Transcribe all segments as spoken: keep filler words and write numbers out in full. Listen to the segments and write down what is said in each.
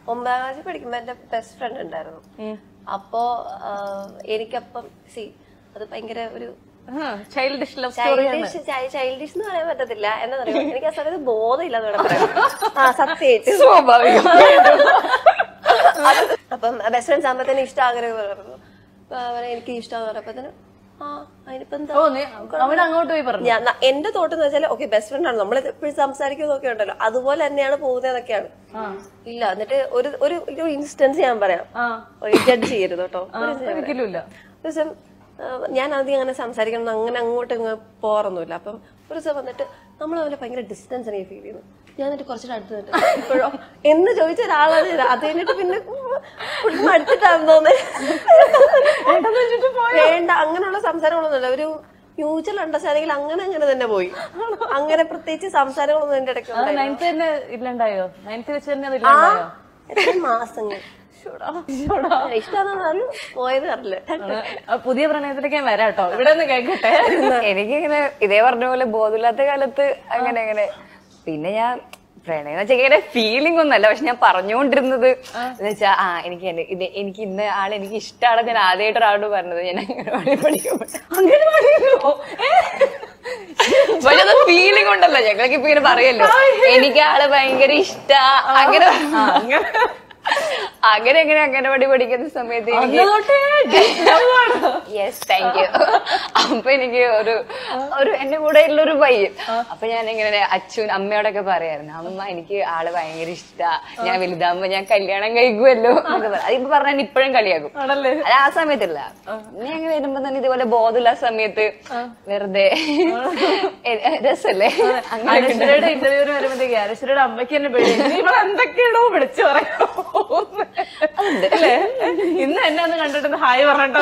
ഒമ്പതാം ക്ലാസ്സിൽ പഠിക്കുമ്പോ എന്റെ ബെസ്റ്റ് ഫ്രണ്ട് ഉണ്ടായിരുന്നു. അപ്പോ എനിക്കപ്പം സി അത് ഭയങ്കര ഒരു ചൈൽഡിഷ് ലവ് ചൈൽഡിഷ് ചൈൽഡിഷ് എന്ന് പറയാൻ പറ്റത്തില്ല. എന്താ പറയുക, എനിക്ക് ആ സമയത്ത് ബോധമില്ലാന്ന് വേണം പറയാം. ആ സത്യമായിട്ട് സ്വാഭാവികം. അപ്പം ബെസ്റ്റ് ഫ്രണ്ട്സ് ആകുമ്പോ തന്നെ ഇഷ്ടം ആഗ്രഹം പറഞ്ഞു. എനിക്ക് ഇഷ്ടമാന്ന് പറഞ്ഞപ്പോ തന്നെ ആ അതിനിപ്പോ എന്താ അങ്ങോട്ട് പോയി പറഞ്ഞു. ഞാൻ എന്റെ തോട്ടെന്ന് വെച്ചാൽ ഓക്കെ ബെസ്റ്റ് ഫ്രണ്ട് ആണ്, നമ്മൾ എപ്പോഴും സംസാരിക്കുന്നതൊക്കെ ഉണ്ടല്ലോ, അതുപോലെ തന്നെയാണ് പോകുന്നതൊക്കെയാണ്. ഇല്ല എന്നിട്ട് ഒരു ഒരു ഇൻസ്റ്റൻസ് ഞാൻ പറയാം, ജഡ്ജ് ചെയ്യരുത് കേട്ടോ. ഒരു ദിവസം ഞാൻ ആദ്യം അങ്ങനെ സംസാരിക്കണം അങ്ങനെ അങ്ങോട്ട് ഇങ്ങ് പോറൊന്നുമില്ല. അപ്പം ഒരു ദിവസം വന്നിട്ട് നമ്മൾ അവനെ ഭയങ്കര ഡിസ്റ്റൻസ് എനിക്ക് ഫീൽ ചെയ്യുന്നു. ഞാൻ എന്നിട്ട് കുറച്ചുകൂടെ അടുത്ത് നിന്നിട്ട് ഇപ്പോഴോ എന്ന് ചോദിച്ച ഒരാളാണ്. അത് കഴിഞ്ഞിട്ട് പിന്നെ അടുത്തിട്ടാന്ന് തോന്നുന്നത് വേണ്ട അങ്ങനെയുള്ള സംസാരങ്ങളൊന്നുമില്ല. ഒരു മ്യൂച്വൽ അണ്ടർസ്റ്റാൻഡിങ്ങിൽ അങ്ങനെ അങ്ങനെ തന്നെ പോയി. അങ്ങനെ പ്രത്യേകിച്ച് സംസാരങ്ങളൊന്നും എന്റെ ഇടയ്ക്ക് ഇല്ലണ്ടായോ? എത്ര മാസങ്ങൾ ഇഷ്ടമാണെന്നാലും പോയത് അറിയില്ല. പുതിയ പ്രണയത്തിലേക്ക് ഞാൻ വരാം കേട്ടോ. ഇവിടെ നിന്ന് കേൾക്കട്ടെ. എനിക്കിങ്ങനെ ഇതേ പറഞ്ഞ പോലെ ബോധമില്ലാത്ത കാലത്ത് അങ്ങനെ അങ്ങനെ പിന്നെ ഞാൻ പ്രണയം വെച്ചാൽ ഇങ്ങനെ ഫീലിംഗ് ഒന്നല്ല, പക്ഷെ ഞാൻ പറഞ്ഞുകൊണ്ടിരുന്നത് എന്ന് വെച്ചാ ആ എനിക്ക് ഇത് എനിക്ക് ഇന്ന ആള് എനിക്ക് ഇഷ്ടമാണ്. ഞാൻ ആദ്യമായിട്ട് ഒരാളോട് പറഞ്ഞത് ഞാൻ അംഗനവാടി പഠിക്കുമ്പോൾ പക്ഷെ അത് ഫീലിംഗ് ഉണ്ടല്ലോ, ഞങ്ങൾക്ക് ഇപ്പൊ ഇങ്ങനെ പറയല്ലോ എനിക്ക് ആള് ഭയങ്കര ഇഷ്ടാ അങ്ങനെ അങ്ങനെ അങ്ങനെ അംഗനവാടി പഠിക്കുന്ന സമയത്ത് യെസ് താങ്ക് യു. അപ്പൊ എനിക്ക് ഒരു ഒരു എന്റെ കൂടെ ഉള്ളൊരു പയ്യൻ. അപ്പൊ ഞാൻ ഇങ്ങനെ അച്ഛൻ അമ്മയോടൊക്കെ പറയായിരുന്നു, അമ്മ എനിക്ക് ആള് ഭയങ്കര ഇഷ്ടാ, ഞാൻ വലുതാകുമ്പോ ഞാൻ കല്യാണം കഴിക്കുമല്ലോ എന്നൊക്കെ പറയാം. അതിപ്പോ പറഞ്ഞാൽ ഇപ്പോഴും കളിയാക്കും. അത് ആ സമയത്തല്ല, നീ അങ്ങനെ വരുമ്പോ തന്നെ ഇതുപോലെ ബോധമില്ല സമയത്ത് വെറുതെ രസല്ലേ. അനശ്വരയുടെ ഇന്റർവ്യൂവിന് വരുമ്പോഴത്തേക്ക് അനശ്വരയുടെ അമ്മയ്ക്ക് തന്നെ പേടി എന്തൊക്കെയാണോ വിളിച്ചു പറയാം അല്ലേ. ഇന്ന് എന്നെ ഒന്ന് കണ്ടിട്ട് ഹായ് പറഞ്ഞിട്ടോ.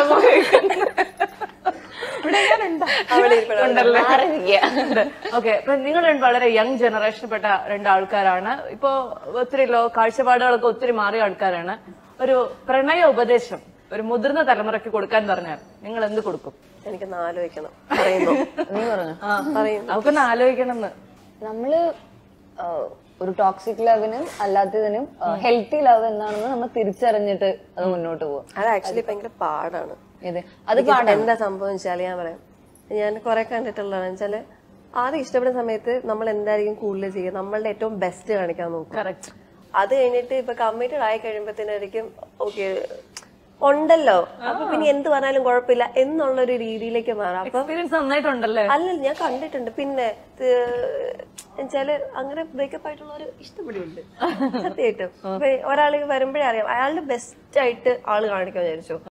ഓക്കെ, അപ്പൊ നിങ്ങൾ വളരെ യങ് ജനറേഷനിൽപ്പെട്ട രണ്ടാൾക്കാരാണ്. ഇപ്പോ ഒത്തിരി ലോ കാഴ്ചപ്പാടുകളൊക്കെ ഒത്തിരി മാറിയ ആൾക്കാരാണ്. ഒരു പ്രണയ ഉപദേശം ഒരു മുതിർന്ന തലമുറയ്ക്ക് കൊടുക്കാൻ പറഞ്ഞാൽ നിങ്ങൾ എന്ത് കൊടുക്കും? എനിക്കൊന്ന് ആലോചിക്കണം. പറയുന്നു നീ പറഞ്ഞു നമുക്കൊന്ന് ആലോചിക്കണം എന്ന്. നമ്മള് ഒരു ടോക്സിക് ലവിനും അല്ലാത്തതിനും ഹെൽത്തി ലവ് എന്താണെന്ന് നമ്മൾ തിരിച്ചറിഞ്ഞിട്ട് അത് മുന്നോട്ട് പോകും. അത് ആക്ച്വലി ഭയങ്കര പാടാണ്. അത് എന്താ സംഭവം വെച്ചാല് ഞാൻ പറയാം, ഞാൻ കുറെ കണ്ടിട്ടുള്ളതെന്ന് വെച്ചാല് ആദ്യം ഇഷ്ടപ്പെടുന്ന സമയത്ത് നമ്മൾ എന്തായിരിക്കും കൂടുതൽ ചെയ്യുക, നമ്മളുടെ ഏറ്റവും ബെസ്റ്റ് കാണിക്കാൻ നോക്കും. കറക്റ്റ്. അത് കഴിഞ്ഞിട്ട് ഇപ്പൊ കമ്മിറ്റഡ് ആയി കഴിയുമ്പോഴത്തേനായിരിക്കും ഓക്കെ ഉണ്ടല്ലോ അപ്പൊ പിന്നെ എന്ത് പറഞ്ഞാലും കുഴപ്പമില്ല എന്നുള്ളൊരു രീതിയിലേക്ക് മാറാം. അപ്പൊ നന്നായിട്ടുണ്ടല്ലേ? അല്ലല്ല ഞാൻ കണ്ടിട്ടുണ്ട്. പിന്നെ എന്നുവെച്ചാല് അങ്ങനെ ബ്രേക്കപ്പ് ആയിട്ടുള്ളവര് ഇഷ്ടപ്പെടുന്നുണ്ട് സത്യമായിട്ടും. ഒരാൾ വരുമ്പോഴേ അറിയാം അയാളുടെ ബെസ്റ്റ് ആയിട്ട് ആള് കാണിക്കാൻ വിചാരിച്ചു.